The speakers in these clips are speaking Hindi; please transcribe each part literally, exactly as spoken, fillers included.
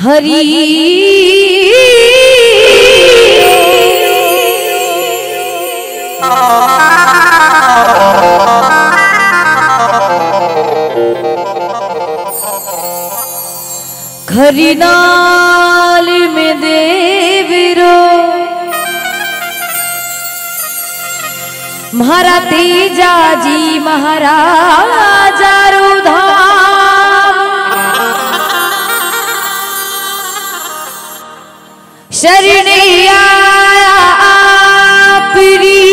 हरी खरी नाल में देवरो महारा तेजा जी महाराजा रुधाम शरणे आया आपरी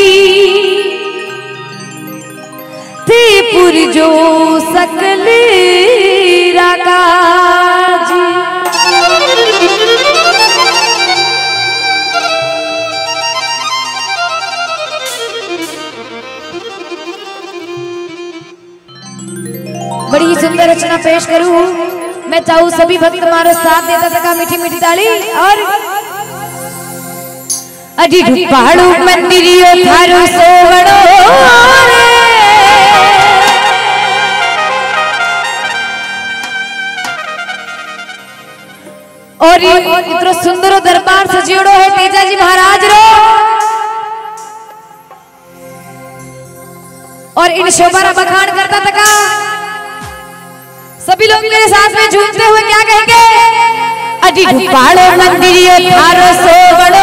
ते पुरजो सकल राकाज बड़ी सुंदर रचना पेश करूं। मैं चाहूं सभी भक्त मारो साथ देता सका मीठी मीठी ताली। और अजी ढुपाड़ू मंदिरियो थारो सोवड़ो और इतरो सुंदर दरबार सजियोड़ो है तेजा जी महाराज रो। और इन शोभारा बखान करता तका सभी लोग मेरे साथ में झूमते हुए क्या कहेंगे? अजी ढुपाड़ो मंदिरियो थारो सोवड़ो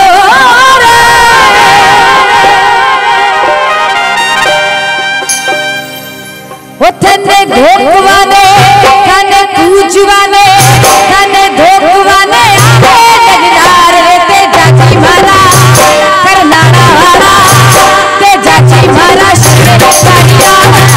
वो थने धोखवाने थने पूजवाने थने धोखवाने आवे नगदार रे तेजा जी मारा करनाड़ा वाला तेजा जी मारा शरण सारिया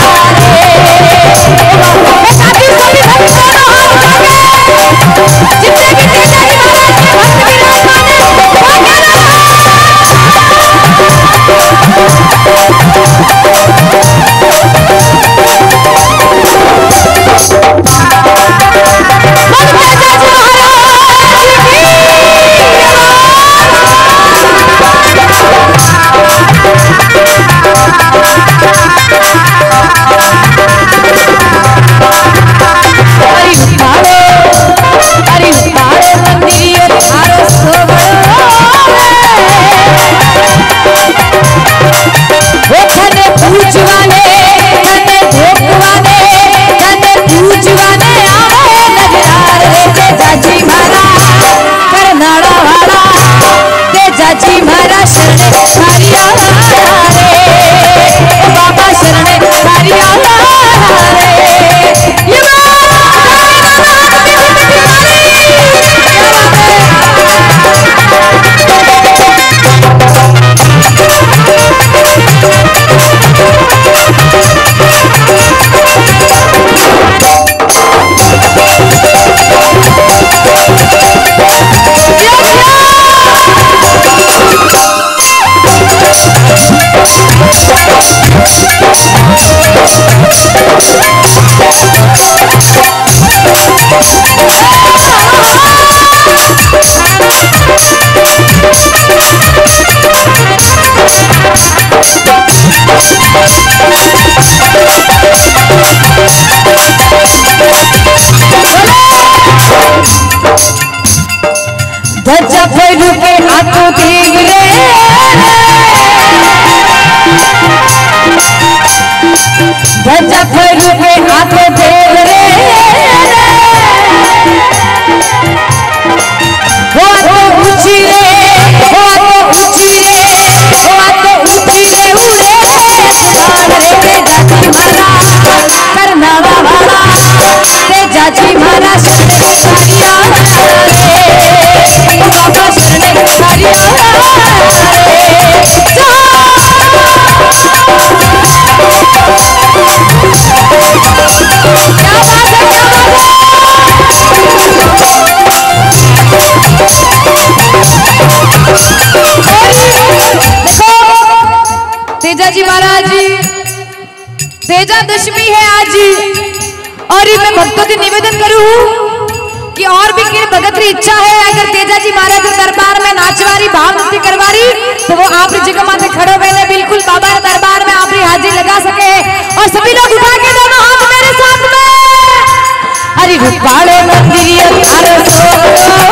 धज्जा फैलू के हाथों देव रे धज्जा फैलू के हाथों देव रे हो तो ऊंची रे हो तो ऊंची रे हो तो ऊंची रे उड़े साल रे तेजा जी मारा करनाड़ा वाला तेजा जी मारा शरण सारिया बाबा शरण सारिया तेजा जी महाराज तेजा दशमी है आज। और मैं भक्तों से निवेदन करूं कि और भी किन भगत की इच्छा है अगर तेजा जी महाराज के दरबार में नाचवारी भाव नृत्य करवारी तो वो आप जगह माथे खड़े हुए बिल्कुल बाबा के दरबार में आप हाजिर लगा सके। और सभी लोग उठा के दोनों हाथ मेरे साथ में अरे रुपाड़ो मंदिर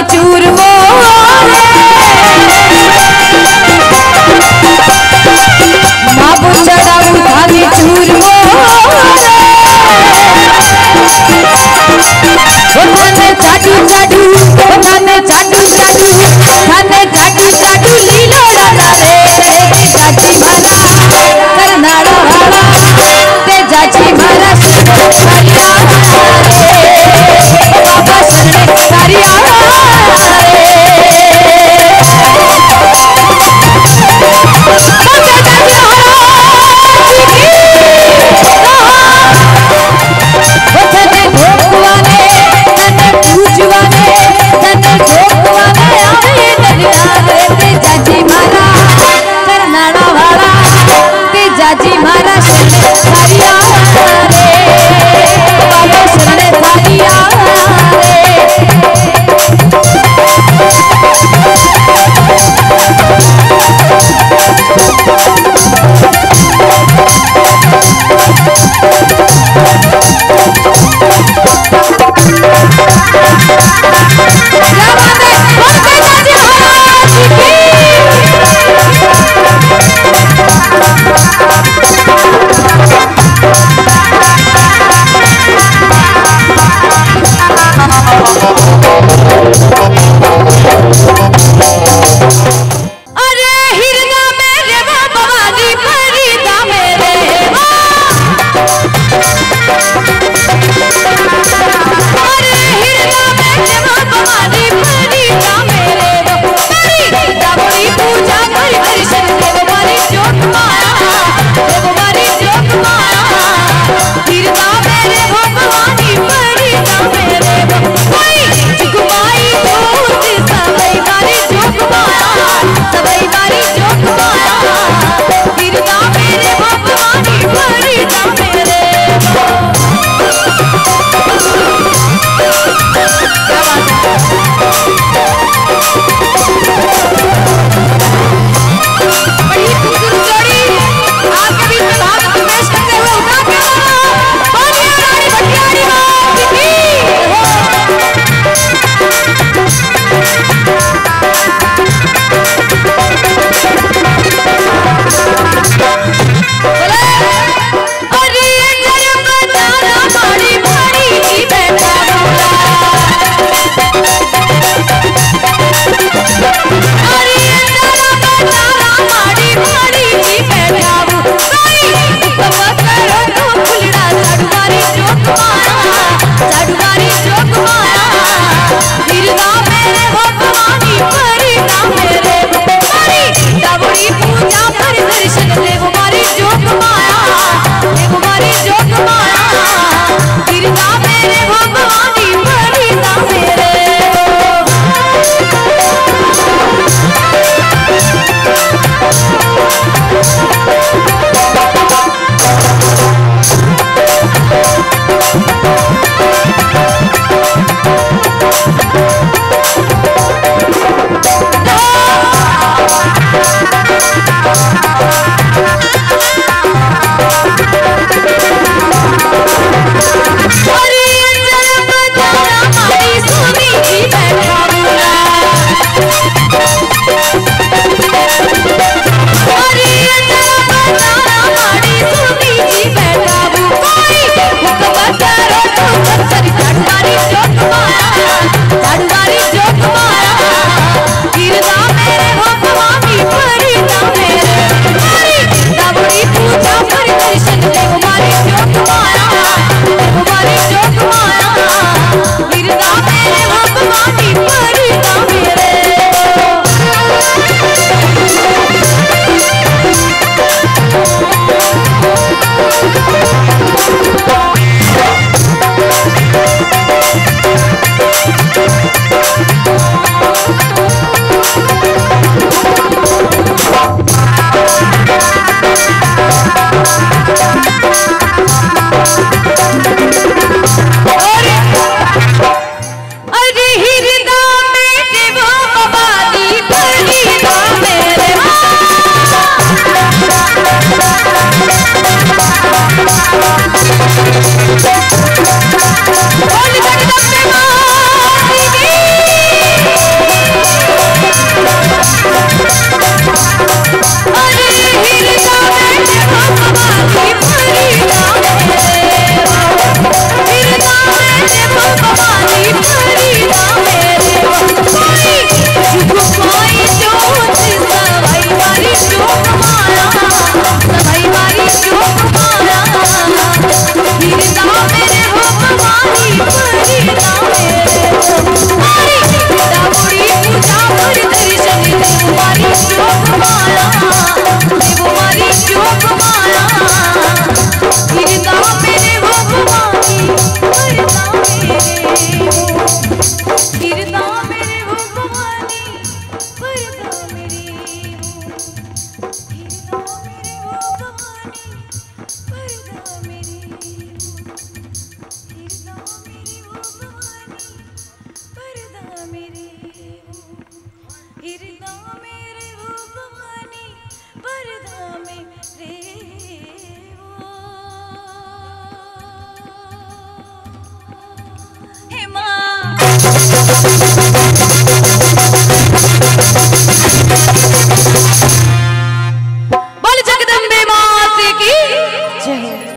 चूर वो